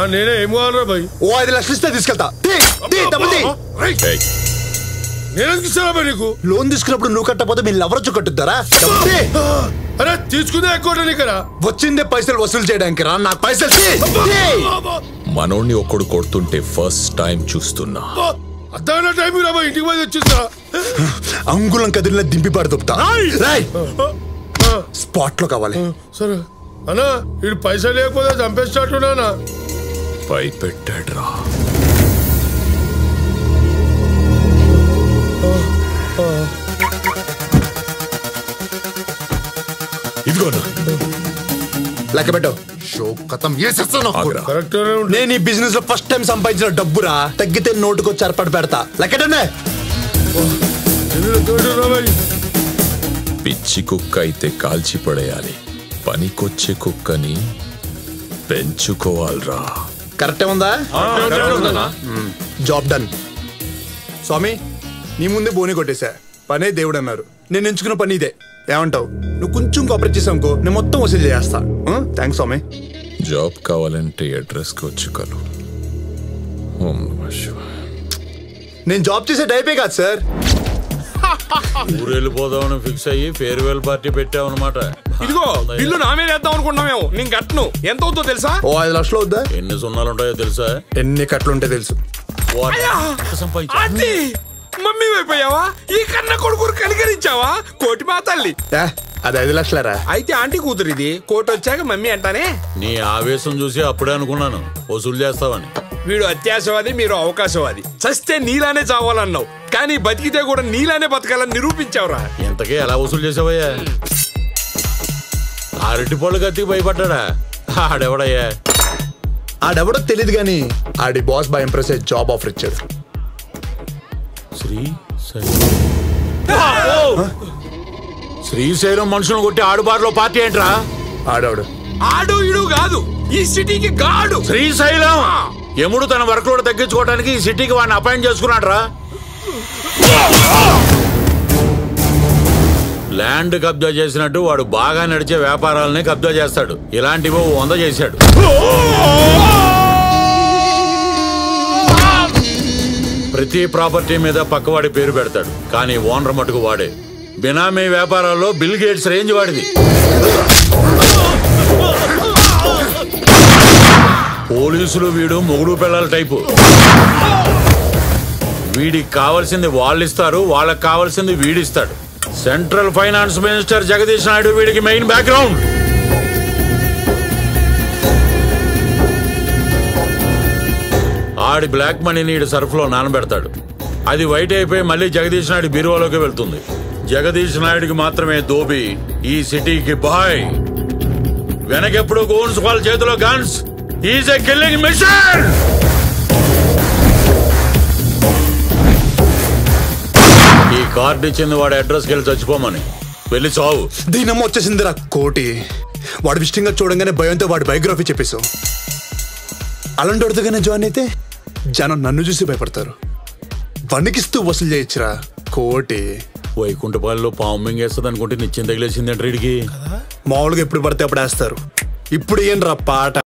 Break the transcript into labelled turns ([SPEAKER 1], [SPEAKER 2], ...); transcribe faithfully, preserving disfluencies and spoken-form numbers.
[SPEAKER 1] నేనే ఏం కావాలరా భయ్?
[SPEAKER 2] ఓ ఐదు లక్షలు ఇస్తే తీసుకెళ్తా.
[SPEAKER 1] నేనేం ఇస్తారా భయ్ నీకు?
[SPEAKER 2] లోన్ తీసుకున్నప్పుడు నువ్వు కట్టకపోతే మీరు ఎవరొచ్చు కట్టుద్దారా?
[SPEAKER 1] అరే తీసుకుందే ఎక్కువ నీకరా?
[SPEAKER 2] వచ్చిందే పైసలు వసూలు చేయడానికి రా. నాకు పైసలు
[SPEAKER 3] మనోడిని ఒక్కడు కొడుతుంటే ఫస్ట్ టైం చూస్తున్నా.
[SPEAKER 1] అర్థమైన టైం రాబా, ఇంటికి పోయి వచ్చిస్తా.
[SPEAKER 2] అంగుళం కదిలిన దింపి పాడు దుప్తా. స్పాట్ లో కావాలి.
[SPEAKER 1] సరే అన్నా, వీడు పైసలు లేకపోతే చంపేస్తాట్టున్నా.
[SPEAKER 3] భయపెట్టాడు రా. ఇదిగోనా
[SPEAKER 2] లెక్క పెట్టు. షో కథం చేసేస్తాను. నేను ఈ బిజినెస్ లో ఫస్ట్ టైం సంపాదించిన డబ్బురా. తగ్గితే నోటుకొచ్చి ఏర్పాటు పెడతా. లెక్కటనే.
[SPEAKER 3] పిచ్చి కుక్క అయితే కాల్చి పడేయాలి, పనికొచ్చే కుక్కని పెంచుకోవాలరా.
[SPEAKER 2] కరెక్టే ఉందా? Job done. స్వామి నీ ముందే బోని కొట్టేశా. పనే దేవుడు అన్నారు. నేను ఎంచుకున్న పని ఇదే. ఏమంటావు? నువ్వు కొంచెం కోఆపరేట్ చేసావుకో, నేను మొత్తం వసూలు చేస్తా. థ్యాంక్స్ స్వామి.
[SPEAKER 3] జాబ్ కావాలంటే అడ్రస్ కి వచ్చి కలు.
[SPEAKER 2] నేను జాబ్ చేసే టైపే కాదు సార్.
[SPEAKER 4] ఊరు వెళ్ళిపోదామని ఫిక్స్ అయ్యి ఫేర్వెల్ పార్టీ పెట్టామన్నమాట.
[SPEAKER 5] ఇదిగో బిల్లు నా మీద వేద్దాం అనుకుంటున్నామేమో. నేను కట్టను. ఎంత అవుతుందో తెలుసా?
[SPEAKER 2] ఓ ఐదు లక్షలు అవుద్దా?
[SPEAKER 4] ఎన్ని సున్నాలు ఉంటాయో తెలుసా?
[SPEAKER 2] ఎన్ని కట్లు ఉంటాయో తెలుసు.
[SPEAKER 5] మమ్మీ అయిపోయావా? ఈ కన్న కొడుకురు కనికరించావా? కోటి మా తల్లి.
[SPEAKER 2] అది ఐదు లక్షలరా.
[SPEAKER 5] అయితే ఆంటీ కూతురు ఇది. కోటి వచ్చాక మమ్మీ అంటానే.
[SPEAKER 4] నీ ఆవేశం చూసి అప్పుడే అనుకున్నాను వసూలు చేస్తావని.
[SPEAKER 5] వీడు అత్యాశవాది, మీరు అవకాశవాది. చస్తే నీలానే చావాలన్నావు, కానీ బతికితే కూడా నీలానే బతకాలని నిరూపించావురా.
[SPEAKER 4] ఎంతకే ఎలా వసూలు చేసావయ్యా? అరటి పళ్ళు కత్తికి భయపడ్డా. ఆడెవడయ్యా?
[SPEAKER 2] ఆడెవడో తెలియదు గాని ఆడి boss by impress job offer ఇచ్చాడు.
[SPEAKER 4] శ్రీశైలం మనుషులను కొట్టి ఆడుబారులో పార్టీ ఏంట్రా?
[SPEAKER 2] ఆడవాడు
[SPEAKER 5] ఆడు ఇడు కాదు, ఈ సిటీకి గాడు.
[SPEAKER 4] శ్రీశైలం యముడు తన వర్క్ లోడ్ తగ్గించుకోవడానికి ఈ సిటీకి వాడిని అపాయింట్ చేసుకున్నాడు రా. ల్యాండ్ కబ్జా చేసినట్టు వాడు బాగా నడిచే వ్యాపారాలని కబ్జా చేస్తాడు. ఇలాంటివో వంద చేశాడు. ప్రతి ప్రాపర్టీ మీద పక్కవాడి పేరు పెడతాడు, కానీ ఓనర్ మటుకు వాడే. బినామీ వ్యాపారాల్లో బిల్ గేట్స్ రేంజ్ వాడిది. పోలీసులు వీడు మొగుడు పిల్లల టైపు. వీడికి కావాల్సింది వాళ్ళు ఇస్తారు, వాళ్ళకి కావాల్సింది వీడిస్తాడు. Central finance minister Jagadish Naidu వీడికి మెయిన్ బ్యాక్గ్రౌండ్. ఆడి బ్లాక్ మనీని ఈడు సర్ఫ్లో నానబెడతాడు. అది వైట్ అయిపోయి మళ్ళీ జగదీష్ నాయుడు బీరువాలోకి వెళ్తుంది. జగదీష్ నాయుడికి మాత్రమే దోబి ఈ సిటీకి బాయ్. వెనకెప్పుడు గోన్స్ వాళ్ళ చేతిలో guns. Is a killing mission. ఈ కార్డు ఇచ్చింది వాడి అడ్రస్కి వెళ్ళి చచ్చిపోమని. వెళ్ళి చావు.
[SPEAKER 2] దీనమ్మ వచ్చేసిందిరా కోటి. వాడు విషయంగా చూడంగానే భయంతో వాడి బయోగ్రఫీ చెప్పేశావు. అలాంటి వాడితోగానే జాయిన్ అయితే జనం నన్ను చూసి భయపడతారు. వణికిస్తూ వసూలు చేయొచ్చురా కోటి.
[SPEAKER 4] వైకుంఠపాలలో పాము మింగేస్తుంది అనుకుంటే నిత్యం తగిలేసిందంటే వీడికి.
[SPEAKER 2] మామూలుగా ఎప్పుడు పడితే అప్పుడు వేస్తారు. ఇప్పుడు ఏం రా పాట.